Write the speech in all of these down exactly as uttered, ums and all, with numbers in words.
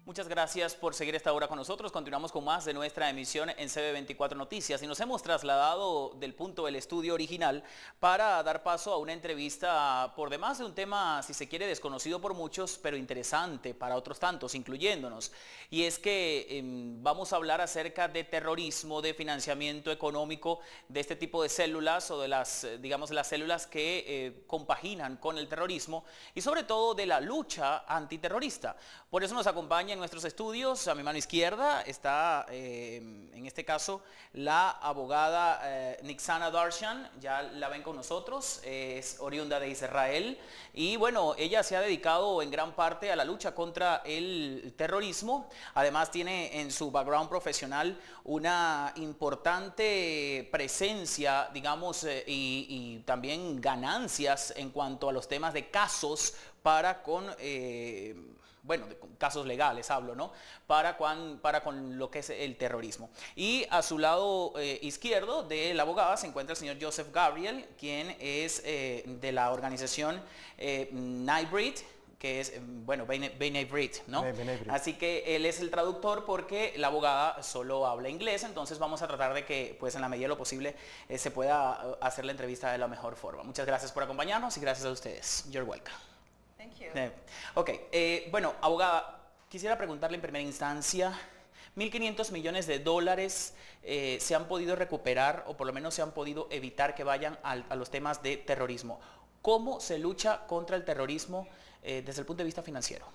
Muchas gracias por seguir esta hora con nosotros. Continuamos con más de nuestra emisión en C B veinticuatro Noticias y nos hemos trasladado del punto del estudio original para dar paso a una entrevista por demás de un tema, si se quiere, desconocido por muchos, pero interesante para otros tantos, incluyéndonos. Y es que eh, vamos a hablar acerca de terrorismo, de financiamiento económico de este tipo de células o de las, digamos, las células que eh, compaginan con el terrorismo y sobre todo de la lucha antiterrorista. Por eso nos acompaña en nuestros estudios, a mi mano izquierda está eh, en este caso la abogada eh, Niksana Darshan, ya la ven con nosotros, eh, es oriunda de Israel y bueno, ella se ha dedicado en gran parte a la lucha contra el terrorismo, además tiene en su background profesional una importante presencia, digamos, eh, y, y también ganancias en cuanto a los temas de casos para con, eh, bueno, de casos legales hablo, ¿no? Para, cuan, para con lo que es el terrorismo. Y a su lado eh, izquierdo de la abogada se encuentra el señor Joseph Gabriel, quien es eh, de la organización eh, Nybrit, que es, bueno, B'nai B'rith, ¿no? Así que él es el traductor porque la abogada solo habla inglés, entonces vamos a tratar de que, pues en la medida de lo posible, eh, se pueda hacer la entrevista de la mejor forma. Muchas gracias por acompañarnos y gracias a ustedes. You're welcome. Thank you. Eh, ok, eh, bueno, abogada, quisiera preguntarle en primera instancia, mil quinientos millones de dólares eh, se han podido recuperar o por lo menos se han podido evitar que vayan al, a los temas de terrorismo. ¿Cómo se lucha contra el terrorismo eh, desde el punto de vista financiero?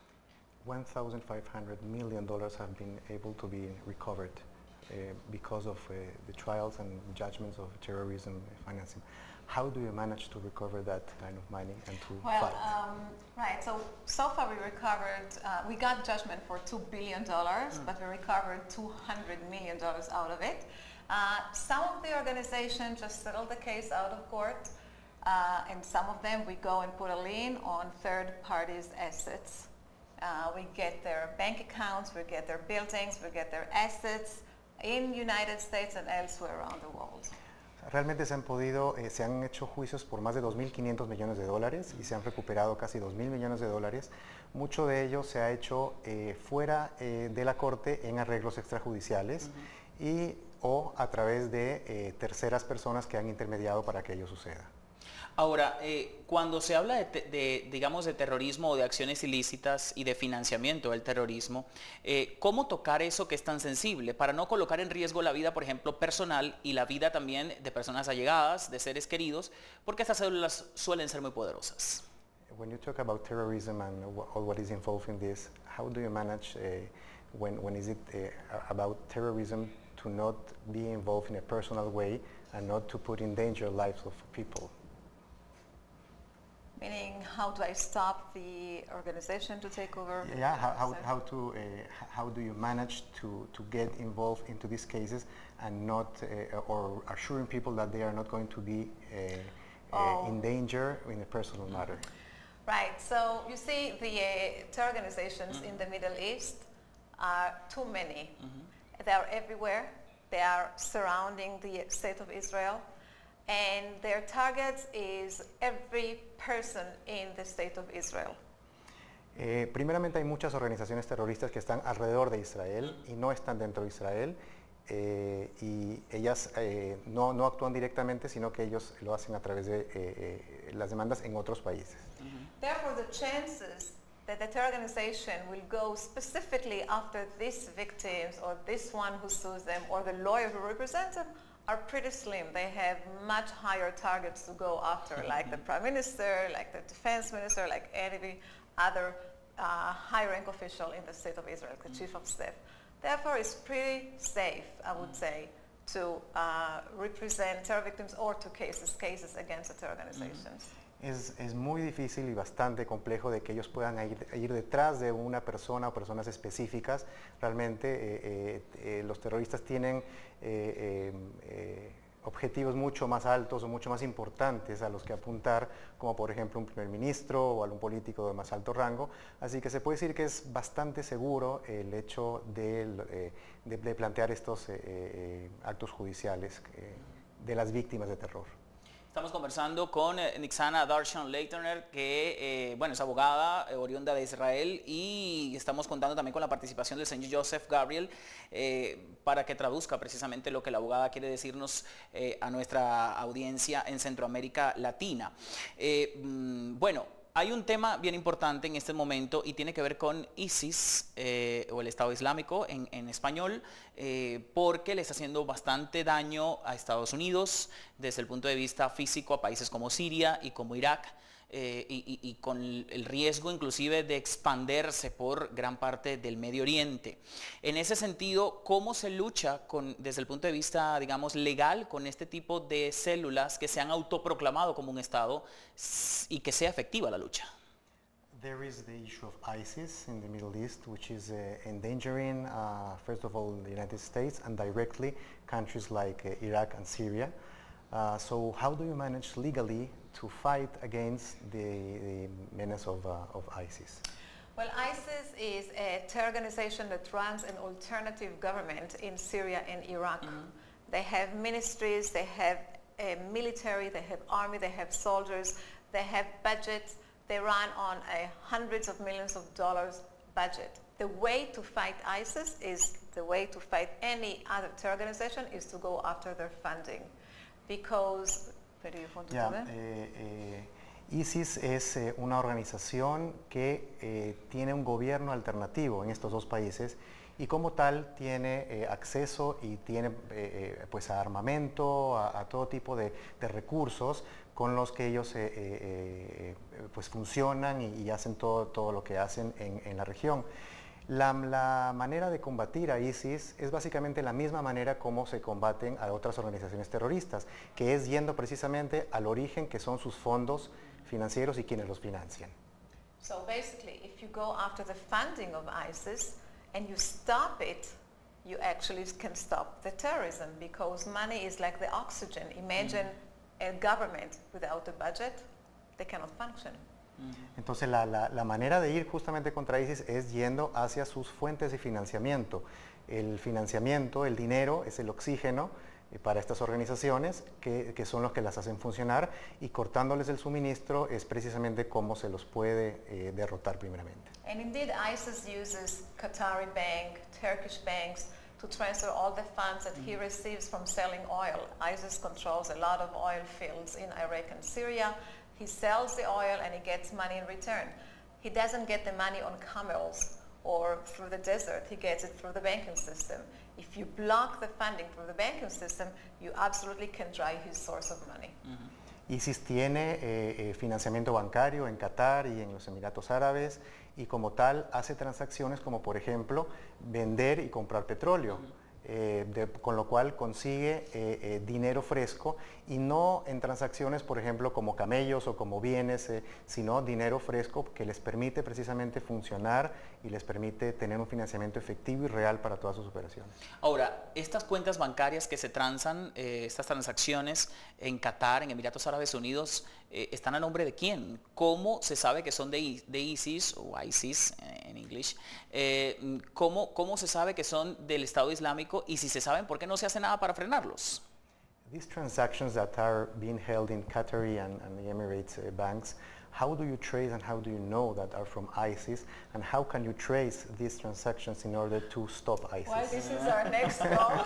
one thousand five hundred million dollars have been able to be recovered uh, because of uh, the trials and judgments of terrorism financing. How do you manage to recover that kind of money and to well, fight? Um, right, so so far we recovered, uh, we got judgment for two billion dollars, mm. but we recovered two hundred million dollars out of it. Uh, some of the organizations just settled the case out of court, uh, and some of them we go and put a lien on third parties' assets. Uh, we get their bank accounts, we get their buildings, we get their assets in United States and elsewhere around the world. Realmente se han podido, eh, se han hecho juicios por más de dos mil quinientos millones de dólares y se han recuperado casi dos mil millones de dólares. Mucho de ello se ha hecho eh, fuera eh, de la corte en arreglos extrajudiciales uh-huh. y o a través de eh, terceras personas que han intermediado para que ello suceda. Ahora, eh, cuando se habla de, de, digamos, de terrorismo o de acciones ilícitas y de financiamiento del terrorismo, eh, ¿cómo tocar eso que es tan sensible para no colocar en riesgo la vida, por ejemplo, personal y la vida también de personas allegadas, de seres queridos, porque estas células suelen ser muy poderosas? When you talk about terrorism and all what is involved in this, how do you manage uh, when, when is it uh, about terrorism to not be involved in a personal way and not to put in danger lives of people? Meaning, how do I stop the organization to take over? Yeah, how, how, how to uh, how do you manage to, to get involved into these cases and not uh, or assuring people that they are not going to be uh, oh. uh, in danger in a personal matter? Right. So you see, the uh, terror organizations mm-hmm. in the Middle East are too many. Mm-hmm. They are everywhere. They are surrounding the state of Israel. And their target is every person in the state of Israel. Eh, primeramente hay muchas organizaciones terroristas que están alrededor de Israel y no están dentro de Israel eh, y ellas eh, no, no actúan directamente, sino que ellos lo hacen a través de eh, eh, las demandas en otros países. Mm-hmm. Therefore, the chances that the terror organization will go specifically after these victims or this one who sues them or the lawyer who represents them are pretty slim. They have much higher targets to go after, like the Prime Minister, like the Defense Minister, like any other uh, high-rank official in the state of Israel, the Chief of Staff. Therefore, it's pretty safe, I would say, to uh, represent terror victims or to cases, cases against the terror organizations. Es, es muy difícil y bastante complejo de que ellos puedan ir, ir detrás de una persona o personas específicas. Realmente eh, eh, eh, los terroristas tienen eh, eh, objetivos mucho más altos o mucho más importantes a los que apuntar, como por ejemplo un primer ministro o algún político de más alto rango. Así que se puede decir que es bastante seguro el hecho de, eh, de, de plantear estos eh, eh, actos judiciales eh, de las víctimas de terror. Estamos conversando con eh, Nitzana Darshan-Leitoner, que eh, bueno, es abogada eh, oriunda de Israel, y estamos contando también con la participación del señor Joseph Gabriel eh, para que traduzca precisamente lo que la abogada quiere decirnos eh, a nuestra audiencia en Centroamérica Latina. Eh, mm, bueno, hay un tema bien importante en este momento y tiene que ver con ISIS eh, o el Estado Islámico en, en español, eh, porque le está haciendo bastante daño a Estados Unidos desde el punto de vista físico, a países como Siria y como Irak, eh, y, y, y con el riesgo inclusive de expandirse por gran parte del Medio Oriente. En ese sentido, ¿cómo se lucha con, desde el punto de vista, digamos, legal con este tipo de células que se han autoproclamado como un Estado y que sea efectiva la lucha? There is the issue of ISIS in the Middle East, which is uh, endangering, uh, first of all, the United States and directly countries like uh, Iraq and Syria. Uh, so how do you manage legally to fight against the, the menace of, uh, of ISIS? Well, ISIS is a terror organization that runs an alternative government in Syria and Iraq. Mm-hmm. They have ministries, they have a military, they have army, they have soldiers, they have budgets. They run on a hundreds of millions of dollars budget. The way to fight ISIS is the way to fight any other terror organization is to go after their funding. Because, yeah, eh, eh, ISIS es eh, una organización que eh, tiene un gobierno alternativo en estos dos países y como tal tiene eh, acceso y tiene eh, pues a armamento, a, a todo tipo de, de recursos con los que ellos eh, eh, pues funcionan y, y hacen todo, todo lo que hacen en, en la región. La, la manera de combatir a ISIS es básicamente la misma manera como se combaten a otras organizaciones terroristas, que es yendo precisamente al origen que son sus fondos financieros y quienes los financian. So basically, if you go after the funding of ISIS and you stop it, you actually can stop the terrorism because money is like the oxygen. Imagine mm. a government without a budget, they cannot function. Entonces la, la, la manera de ir justamente contra ISIS es yendo hacia sus fuentes de financiamiento. El financiamiento, el dinero, es el oxígeno eh, para estas organizaciones que, que son los que las hacen funcionar y cortándoles el suministro es precisamente cómo se los puede eh, derrotar primeramente. And indeed ISIS uses Qatari bank, Turkish banks to transfer all the funds that he receives from selling oil. ISIS controls a lot of oil fields in Iraq and Syria. He sells the oil and he gets money in return. He doesn't get the money on camels or through the desert. He gets it through the banking system. If you block the funding through the banking system, you absolutely can dry his source of money. Mm-hmm. ISIS tiene eh, eh, financiamiento bancario en Qatar y en los Emiratos Árabes y como tal hace transacciones como por ejemplo vender y comprar petróleo. Mm-hmm. Eh, de, con lo cual consigue eh, eh, dinero fresco y no en transacciones, por ejemplo, como camellos o como bienes, eh, sino dinero fresco que les permite precisamente funcionar y les permite tener un financiamiento efectivo y real para todas sus operaciones. Ahora, estas cuentas bancarias que se transan, eh, estas transacciones en Qatar, en Emiratos Árabes Unidos, eh, ¿están a nombre de quién? ¿Cómo se sabe que son de, de ISIS o ISIS en inglés? Eh, ¿cómo, ¿Cómo se sabe que son del Estado Islámico? Y si se saben, ¿por qué no se hace nada para frenarlos? These transactions that are being held in Qatari and, and the Emirates uh, banks, how do you trace and how do you know that are from ISIS? And how can you trace these transactions in order to stop ISIS? Well, this is our next goal.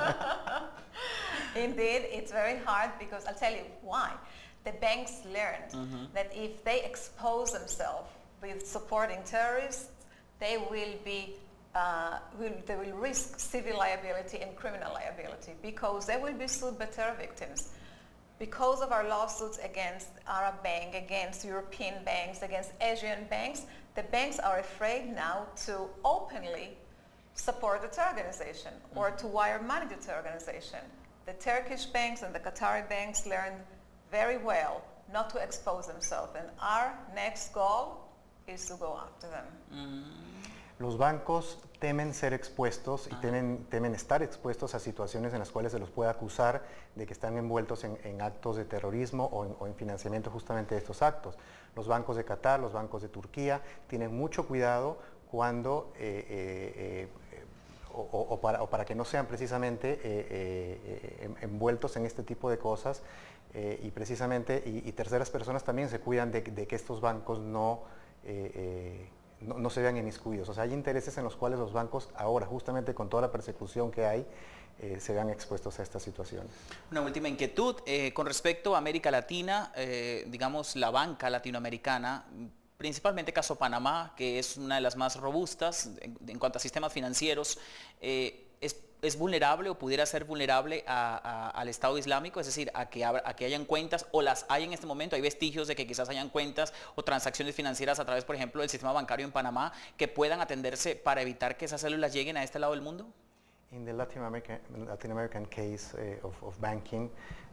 Indeed, it's very hard because I'll tell you why. The banks learned mm-hmm. that if they expose themselves with supporting terrorists, they will be Uh, will, they will risk civil liability and criminal liability because they will be sued by terror victims. Because of our lawsuits against Arab Bank, against European banks, against Asian banks, the banks are afraid now to openly support the terror organization mm-hmm. or to wire money to the terror organization. The Turkish banks and the Qatari banks learned very well not to expose themselves, and our next goal is to go after them. Mm-hmm. Los bancos temen ser expuestos y temen, temen estar expuestos a situaciones en las cuales se los puede acusar de que están envueltos en, en actos de terrorismo o en, o en financiamiento justamente de estos actos. Los bancos de Qatar, los bancos de Turquía tienen mucho cuidado cuando eh, eh, eh, o, o, para, o para que no sean precisamente eh, eh, envueltos en este tipo de cosas eh, y precisamente y, y terceras personas también se cuidan de, de que estos bancos no, eh, eh, no, no se vean inmiscuidos. O sea, hay intereses en los cuales los bancos ahora, justamente con toda la persecución que hay, eh, se vean expuestos a estas situaciones. Una última inquietud eh, con respecto a América Latina, eh, digamos la banca latinoamericana, principalmente caso Panamá, que es una de las más robustas en, en cuanto a sistemas financieros, eh, es, es vulnerable o pudiera ser vulnerable a, a, al Estado Islámico, es decir, a que, abra, a que hayan cuentas, o las hay en este momento, hay vestigios de que quizás hayan cuentas o transacciones financieras a través, por ejemplo, del sistema bancario en Panamá, que puedan atenderse para evitar que esas células lleguen a este lado del mundo? In the Latin American, Latin American case uh, of, of banking,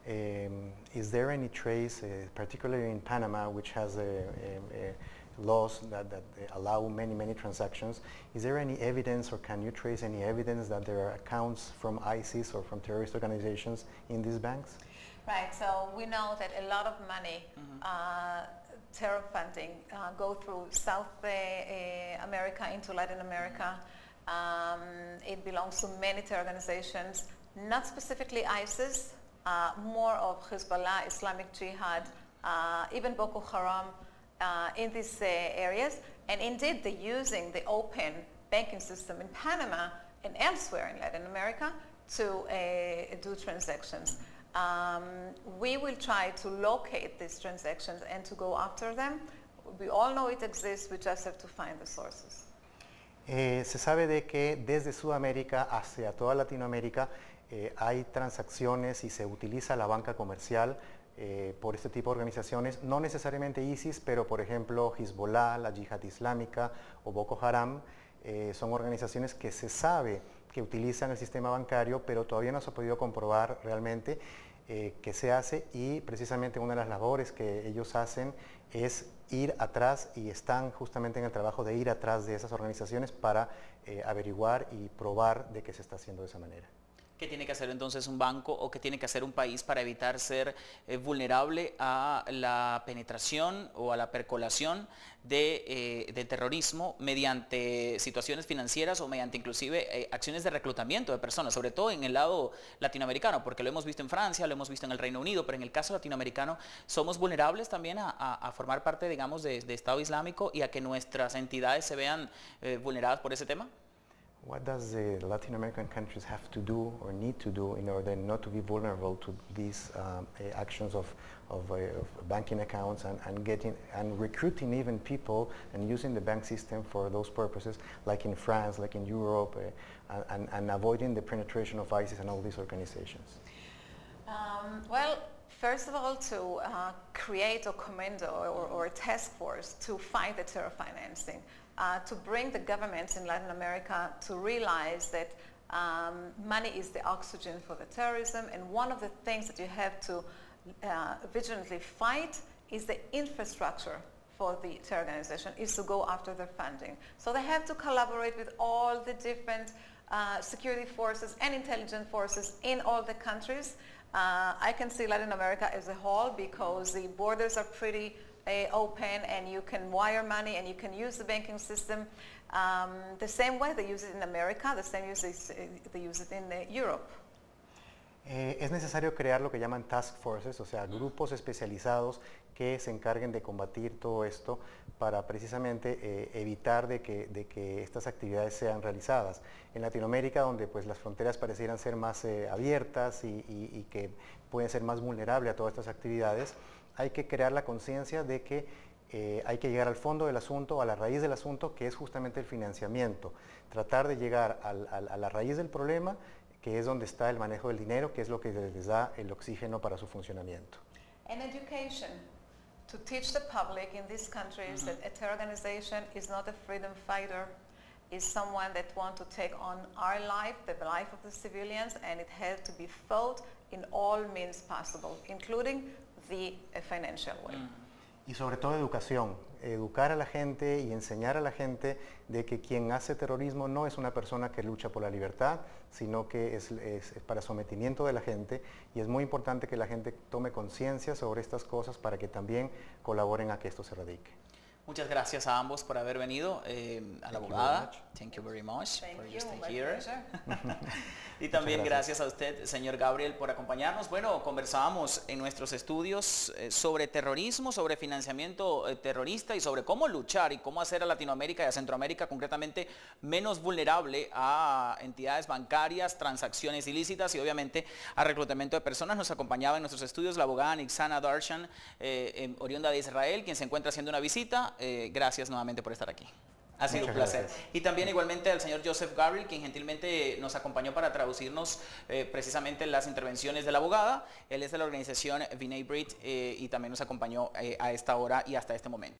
um, is there any trace, uh, particularly in Panama, which has a, a, a laws that, that allow many, many transactions, is there any evidence, or can you trace any evidence that there are accounts from ISIS or from terrorist organizations in these banks? Right, so we know that a lot of money, mm-hmm. uh, terror funding, uh, go through South uh, uh, America into Latin America. Um, it belongs to many terror organizations, not specifically ISIS, uh, more of Hezbollah, Islamic Jihad, uh, even Boko Haram uh, in these uh, areas. And indeed, they're using the open banking system in Panama and elsewhere in Latin America to uh, do transactions. Um, we will try to locate these transactions and to go after them. We all know it exists, we just have to find the sources. Eh, se sabe de que desde Sudamérica hacia toda Latinoamérica eh, hay transacciones y se utiliza la banca comercial eh, por este tipo de organizaciones, no necesariamente ISIS, pero por ejemplo Hezbollah, la Yihad Islámica o Boko Haram, eh, son organizaciones que se sabe que utilizan el sistema bancario, pero todavía no se ha podido comprobar realmente eh, qué se hace, y precisamente una de las labores que ellos hacen es ir atrás, y están justamente en el trabajo de ir atrás de esas organizaciones para eh, averiguar y probar de que se está haciendo de esa manera. ¿Qué tiene que hacer entonces un banco o qué tiene que hacer un país para evitar ser eh, vulnerable a la penetración o a la percolación de, eh, de terrorismo mediante situaciones financieras o mediante inclusive eh, acciones de reclutamiento de personas, sobre todo en el lado latinoamericano, porque lo hemos visto en Francia, lo hemos visto en el Reino Unido, pero en el caso latinoamericano somos vulnerables también a, a, a formar parte, digamos, de, de Estado Islámico y a que nuestras entidades se vean eh, vulneradas por ese tema? What does the Latin American countries have to do or need to do in order not to be vulnerable to these um, uh, actions of, of, uh, of banking accounts and, and getting and recruiting even people and using the bank system for those purposes, like in France, like in Europe, uh, and, and avoiding the penetration of ISIS and all these organizations? Um, well, first of all, to uh, create a commando or, or a task force to fight the terror financing. Uh, to bring the governments in Latin America to realize that um, money is the oxygen for the terrorism, and one of the things that you have to uh, vigilantly fight is the infrastructure for the terror organization, is to go after their funding. So they have to collaborate with all the different uh, security forces and intelligence forces in all the countries. Uh, I can see Latin America as a whole because the borders are pretty Uh, open, and you can wire money and you can use the banking system um, the same way they use it in America, the same use it, uh, they use it in uh, Europe. Eh, es necesario crear lo que llaman task forces, o sea, grupos especializados que se encarguen de combatir todo esto para precisamente eh, evitar de que, de que estas actividades sean realizadas. En Latinoamérica, donde pues las fronteras parecieran ser más eh, abiertas y, y, y que pueden ser más vulnerables a todas estas actividades, hay que crear la conciencia de que eh, hay que llegar al fondo del asunto, a la raíz del asunto, que es justamente el financiamiento. Tratar de llegar al, al, a la raíz del problema, que es donde está el manejo del dinero, que es lo que les da el oxígeno para su funcionamiento. And education, to teach the public in these countries mm-hmm. that a terror organization is not a freedom fighter, is someone that wants to take on our life, the life of the civilians, and it has to be fought in all means possible, including the uh, financial way. Mm. Y sobre todo educación, educar a la gente y enseñar a la gente de que quien hace terrorismo no es una persona que lucha por la libertad, sino que es, es, es para sometimiento de la gente, y es muy importante que la gente tome conciencia sobre estas cosas para que también colaboren a que esto se erradique. Muchas gracias a ambos por haber venido, eh, a la abogada. Thank you very much Thank for you, your stay my here. pleasure. Y también gracias. gracias a usted, señor Gabriel, por acompañarnos. Bueno, conversábamos en nuestros estudios eh, sobre terrorismo, sobre financiamiento eh, terrorista y sobre cómo luchar y cómo hacer a Latinoamérica y a Centroamérica concretamente menos vulnerable a entidades bancarias, transacciones ilícitas y obviamente a reclutamiento de personas. Nos acompañaba en nuestros estudios la abogada Nixana Darshan, eh, oriunda de Israel, quien se encuentra haciendo una visita. Eh, gracias nuevamente por estar aquí. Ha sido Muchas un placer. gracias. Y también igualmente al señor Joseph Gabriel, quien gentilmente nos acompañó para traducirnos eh, precisamente las intervenciones de la abogada. Él es de la organización Vinay Brit eh, y también nos acompañó eh, a esta hora y hasta este momento.